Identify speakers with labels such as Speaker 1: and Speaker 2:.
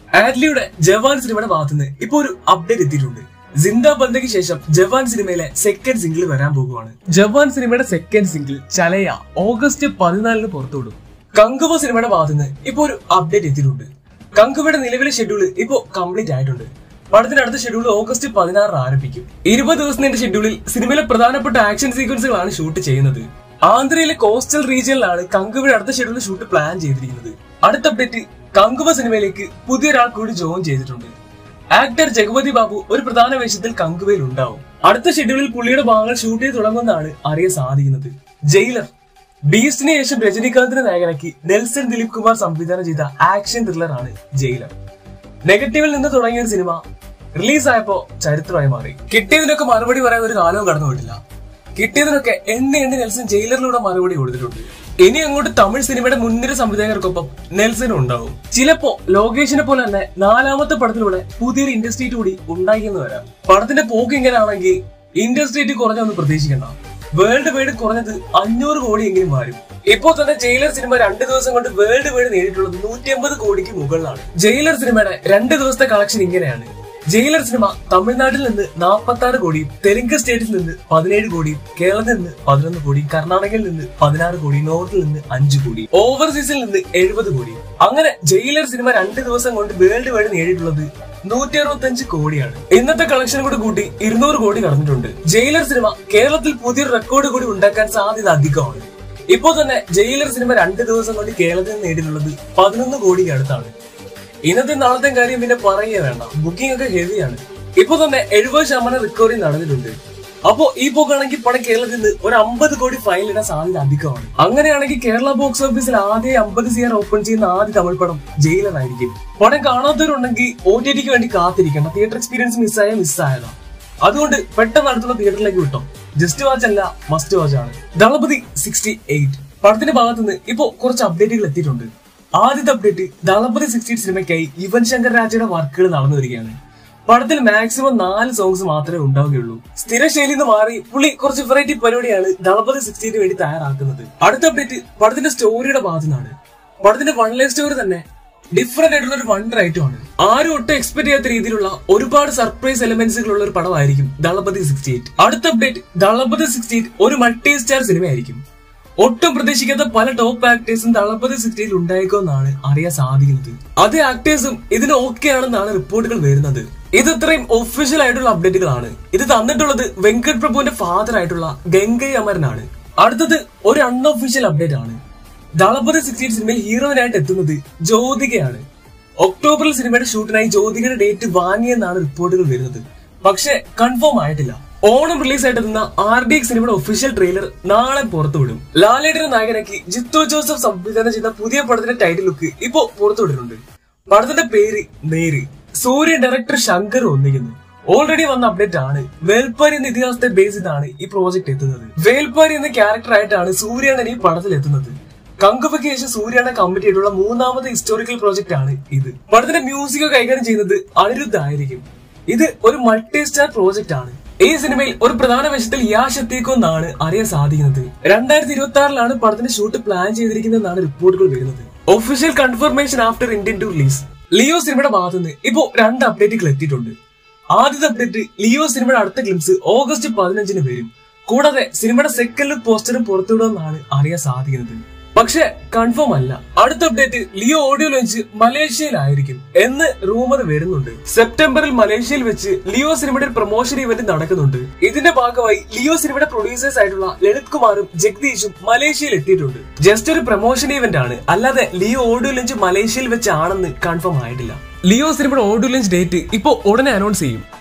Speaker 1: ആഡ്ലിയുടെ ജവാൻ സിനിമയുടെ ഭാഗത്തുനിന്ന് ഇപ്പൊ ഒരു അപ്ഡേറ്റ് എത്തിയിട്ടുണ്ട്. സിന്ദാബന്ദയ്ക്ക് ശേഷം ജവാൻ സിനിമയിലെ സെക്കൻഡ് സിംഗിൾ വരാൻ പോകുവാണ്. ജവാൻ സിനിമയുടെ സെക്കൻഡ് സിംഗിൾ ചലയ ഓഗസ്റ്റ് 14 പുറത്തുവിടും. കങ്കുവ സിനിമയുടെ ഭാഗത്തുനിന്ന് ഇപ്പൊ ഒരു അപ്ഡേറ്റ് എത്തിയിട്ടുണ്ട്. കങ്കുവയുടെ നിലവിലെ ഷെഡ്യൂൾ ഇപ്പോ കംപ്ലീറ്റ് ആയിട്ടുണ്ട്. പടത്തിന്റെ അടുത്ത ഷെഡ്യൂൾ ഓഗസ്റ്റ് 16 ആരംഭിക്കും. 20 ദിവസം നീണ്ട ഷെഡ്യൂളിൽ സിനിമയിലെ പ്രധാനപ്പെട്ട ആക്ഷൻ സീക്വൻസുകളാണ് ഷൂട്ട് ചെയ്യുന്നത്. ആന്ധ്രയിലെ കോസ്റ്റൽ റീജിയനിലാണ് കങ്കുവയുടെ അടുത്ത ഷെഡ്യൂൾ ഷൂട്ട് പ്ലാൻ ചെയ്തിരിക്കുന്നത്. അടുത്ത അപ്ഡേറ്റ്, കങ്കുവ സിനിമയിലേക്ക് പുതിയൊരാൾ കൂടി ജോയിൻ ചെയ്തിട്ടുണ്ട്. ആക്ടർ ജഗപതി ബാബു ഒരു പ്രധാന വേഷത്തിൽ കങ്കുവയിൽ ഉണ്ടാവും. അടുത്ത ഷെഡ്യൂളിൽ പുള്ളിയുടെ ഭാഗങ്ങൾ ഷൂട്ട് ചെയ്ത് തുടങ്ങുമെന്നാണ് അറിയാൻ സാധിക്കുന്നത്. ജയിലർ ബീസ്റ്റിന് ശേഷം രജനികാന്തിനെ നായകനാക്കി നെൽസൺ ദിലീപ് കുമാർ സംവിധാനം ചെയ്ത ആക്ഷൻ ത്രില്ലർ ആണ് ജയിലർ. നെഗറ്റീവിൽ നിന്ന് തുടങ്ങിയ ഒരു സിനിമ റിലീസായപ്പോ ചരിത്രമായി മാറി. കിട്ടിയതിനൊക്കെ മറുപടി പറയാൻ ഒരു കാലവും കടന്നു പോയിട്ടില്ല. കിട്ടിയതിനൊക്കെ എണ്ണി നെൽസൺ ജയിലറിലൂടെ മറുപടി കൊടുത്തിട്ടുണ്ട്. ഇനി അങ്ങോട്ട് തമിഴ് സിനിമയുടെ മുൻനിര സംവിധായകർക്കൊപ്പം നെൽസനും ഉണ്ടാവും. ചിലപ്പോ ലോകേഷിനെ പോലെ തന്നെ 4ാമത്തെ പടത്തിലൂടെ പുതിയൊരു ഇൻഡസ്ട്രി കൂടി ഉണ്ടാക്കിയെന്ന് വരാം. പടത്തിന്റെ പോക്ക് ഇങ്ങനെയാണെങ്കിൽ ഇൻഡസ്ട്രി കുറഞ്ഞൊന്നും പ്രതീക്ഷിക്കണ്ട. വേൾഡ് വൈഡ് കുറഞ്ഞത് 500 കോടിയെങ്കിലും വരും. ഇപ്പോൾ തന്നെ ജയിലർ സിനിമ 2 ദിവസം കൊണ്ട് വേൾഡ് വൈഡ് നേടിയിട്ടുള്ളത് 150 കോടിക്ക് മുകളിലാണ്. ജയിലർ സിനിമയുടെ 2 ദിവസത്തെ കളക്ഷൻ ഇങ്ങനെയാണ്. ജയിലർ സിനിമ തമിഴ്നാട്ടിൽ നിന്ന് 46 കോടിയും, തെലുങ്ക് സ്റ്റേറ്റിൽ നിന്ന് 17 കോടിയും, കേരളത്തിൽ നിന്ന് 11 കോടി, കർണാടകയിൽ നിന്ന് 16 കോടി, നോർത്തിൽ നിന്ന് 5 കോടി, ഓവർസീസിൽ നിന്ന് 70 കോടി. അങ്ങനെ ജയിലർ സിനിമ 2 ദിവസം കൊണ്ട് വേൾഡ് വൈഡ് നേടിയിട്ടുള്ളത് 165 കോടിയാണ്. ഇന്നത്തെ കളക്ഷൻ കൂടി കൂട്ടി 200 കോടി കടന്നിട്ടുണ്ട്. ജയിലർ സിനിമ കേരളത്തിൽ പുതിയൊരു റെക്കോർഡ് കൂടി ഉണ്ടാക്കാൻ സാധ്യത അധികമാണ്. ഇപ്പോൾ തന്നെ ജയിലർ സിനിമ 2 ദിവസം കൊണ്ട് കേരളത്തിൽ നേടിയിട്ടുള്ളത് 11 കോടിക്ക് അടുത്താണ്. ഇന്നത്തെ നാളത്തെ കാര്യം പിന്നെ പറയുക വേണ്ട, ബുക്കിംഗ് ഒക്കെ ഹെവിയാണ്. ഇപ്പൊ തന്നെ 70% റിക്കവറി നടന്നിട്ടുണ്ട്. അപ്പോ ഈ പോക്കാണെങ്കിൽ പടം കേരളത്തിൽ നിന്ന് ഒരു 50 കോടി ഫൈനൽ ഇടാൻ സാധ്യത അധികമാണ്. അങ്ങനെയാണെങ്കിൽ കേരള ബോക്സ് ഓഫീസിൽ ആദ്യം 50 CR ഓപ്പൺ ചെയ്യുന്ന ആദ്യ തമിഴ് പടം ജയിലർ ആയിരിക്കും. പടം കാണാത്തവരുണ്ടെങ്കിൽ OTTക്ക് വേണ്ടി കാത്തിരിക്കണം. തിയേറ്റർ എക്സ്പീരിയൻസ് മിസ്സായതാ. അതുകൊണ്ട് പെട്ടെന്ന് അടുത്തുള്ള തിയേറ്ററിലേക്ക് വിട്ടോ. ജസ്റ്റ് വാച്ച് അല്ല, മസ്റ്റ് വാച്ച് ആണ്. ദളപതി 68 പടത്തിന്റെ ഭാഗത്തുനിന്ന് ഇപ്പോ കുറച്ച് അപ്ഡേറ്റുകൾ എത്തിയിട്ടുണ്ട്. ആദ്യത്തെ അപ്ഡേറ്റ്, ദളപതി 68 സിനിമയ്ക്കായി യുവൻ ശങ്കർ രാജയുടെ വർക്കുകൾ നടന്നു വരികയാണ്. പടത്തിൽ മാക്സിമം 4 സോങ്സ് മാത്രമേ ഉണ്ടാവുകയുള്ളൂ. സ്ഥിര ശൈലിയിൽ നിന്ന് മാറി പുള്ളി കുറച്ച് വെറൈറ്റി പരിപാടിയാണ് ദളപതി 68 വേണ്ടി തയ്യാറാക്കുന്നത്. അടുത്ത അപ്ഡേറ്റ് പടത്തിന്റെ സ്റ്റോറിയുടെ ഭാഗത്തുനിന്നാണ്. പടത്തിന്റെ വൺ ലൈഫ് സ്റ്റോറി തന്നെ ഡിഫറെന്റ് ആയിട്ടുള്ള ഒരു വണ്ടർ ഐറ്റമാണ്. ആരും ഒട്ടും എക്സ്പെക്ട് ചെയ്യാത്ത രീതിയിലുള്ള ഒരുപാട് സർപ്രൈസ് എലമെന്റ്സുകൾ ഉള്ള ഒരു പടമായിരിക്കും ദളപതി 68. അടുത്ത അപ്ഡേറ്റ്, ദളപതി 68 ഒരു മൾട്ടി സ്റ്റാർ സിനിമയായിരിക്കും. ഒട്ടും പ്രതീക്ഷിക്കാത്ത പല ടോപ്പ് ആക്ടേഴ്സും ദളപതി 68 ഉണ്ടായിക്കോന്നാണ് അറിയാൻ സാധിക്കുന്നത്. അതേ ആക്ടേഴ്സും ഇതിന് ഓക്കെ ആണെന്നാണ് റിപ്പോർട്ടുകൾ വരുന്നത്. ഇത് ഇത്രയും ഒഫീഷ്യൽ ആയിട്ടുള്ള അപ്ഡേറ്റുകളാണ്. ഇത് തന്നിട്ടുള്ളത് വെങ്കട് പ്രഭുവിന്റെ ഫാദർ ആയിട്ടുള്ള ഗംഗൈ അമരനാണ്. അടുത്തത് ഒരു അൺഒഫീഷ്യൽ അപ്ഡേറ്റ് ആണ്. ദളപതി 68 സിനിമയിൽ ഹീറോയിനായിട്ട് എത്തുന്നത് ജ്യോതികയാണ്. ഒക്ടോബറിൽ സിനിമയുടെ ഷൂട്ടിനായി ജ്യോതികയുടെ ഡേറ്റ് വാങ്ങിയെന്നാണ് റിപ്പോർട്ടുകൾ വരുന്നത്. പക്ഷെ കൺഫേം ആയിട്ടില്ല. ഓണം റിലീസായിട്ട് എത്തുന്ന RDX സിനിമയുടെ ഒഫീഷ്യൽ ട്രെയിലർ നാളെ പുറത്തുവിടും. ലാലേട്ടനെ നായകനാക്കി ജിത്തു ജോസഫ് സംവിധാനം ചെയ്ത പുതിയ പടത്തിന്റെ ടൈറ്റിൽ ലുക്ക് ഇപ്പോ പുറത്തുവിട്ടിട്ടുണ്ട്. പടത്തിന്റെ പേര് നേര്. സൂര്യ ഡയറക്ടർ ശങ്കർ ഒന്നിക്കുന്നു. ഓൾറെഡി വന്ന അപ്ഡേറ്റ് ആണ്. വേൽപ്പാരി എന്ന ഇതിഹാസത്തെ ബേസ് ചെയ്താണ് ഈ പ്രോജക്ട് എത്തുന്നത്. വേൽപ്പാരി എന്ന ക്യാരക്ടർ ആയിട്ടാണ് സൂര്യാണൻ ഈ പടത്തിൽ എത്തുന്നത്. കങ്കുവയ്ക്ക് ശേഷം സൂര്യാണൻ കമ്മിറ്റ് ചെയ്തിട്ടുള്ള 3ാമത്തെ ഹിസ്റ്റോറിക്കൽ പ്രോജക്ട് ആണ് ഇത്. പടത്തിന്റെ മ്യൂസിക് കൈകാര്യം ചെയ്യുന്നത് അനിരുദ്ധ് ആയിരിക്കും. ഇത് ഒരു മൾട്ടി സ്റ്റാർ പ്രോജക്ട് ആണ്. ഈ സിനിമയിൽ ഒരു പ്രധാന വേഷത്തിൽ യാഷ് എത്തിക്കുമെന്നാണ് അറിയാൻ സാധിക്കുന്നത്. 2026 പടത്തിന്റെ ഷൂട്ട് പ്ലാൻ ചെയ്തിരിക്കുന്നതെന്നാണ് റിപ്പോർട്ടുകൾ വരുന്നത്. Official confirmation after Indian two release. Leo സിനിമയുടെ ഭാഗത്തുനിന്ന് ഇപ്പോ 2 അപ്ഡേറ്റുകൾ എത്തിയിട്ടുണ്ട്. ആദ്യത്തെ അപ്ഡേറ്റ്, ലിയോ സിനിമയുടെ അടുത്ത ഗ്ലിംസ് ഓഗസ്റ്റ് 15 വരും. കൂടാതെ സിനിമയുടെ സെക്കൻഡ് ലുക്ക് പോസ്റ്ററും പുറത്തുവിടുമെന്നാണ് അറിയാൻ സാധിക്കുന്നത്. പക്ഷെ കൺഫേം അല്ല. അടുത്ത അപ്ഡേറ്റ്, ലിയോ ഓഡിയോ ലോഞ്ച് മലേഷ്യയിലായിരിക്കും എന്ന് റൂമർ വരുന്നുണ്ട്. സെപ്റ്റംബറിൽ മലേഷ്യയിൽ വെച്ച് ലിയോ സിനിമയുടെ പ്രൊമോഷൻ ഇവന്റ് നടക്കുന്നുണ്ട്. ഇതിന്റെ ഭാഗമായി ലിയോ സിനിമയുടെ പ്രൊഡ്യൂസേഴ്സ് ആയിട്ടുള്ള ലളിത് കുമാറും ജഗദീഷും മലേഷ്യയിൽ എത്തിയിട്ടുണ്ട്. ജസ്റ്റ് ഒരു പ്രൊമോഷൻ ഇവന്റ് ആണ്, അല്ലാതെ ലിയോ ഓഡിയോ ലോഞ്ച് മലേഷ്യയിൽ വെച്ചാണെന്ന് കൺഫേം ആയിട്ടില്ല. ലിയോ സിനിമയുടെ ഓഡിയോ ലോഞ്ച് ഡേറ്റ് ഇപ്പോ ഉടനെ അനൗൺസ് ചെയ്യും.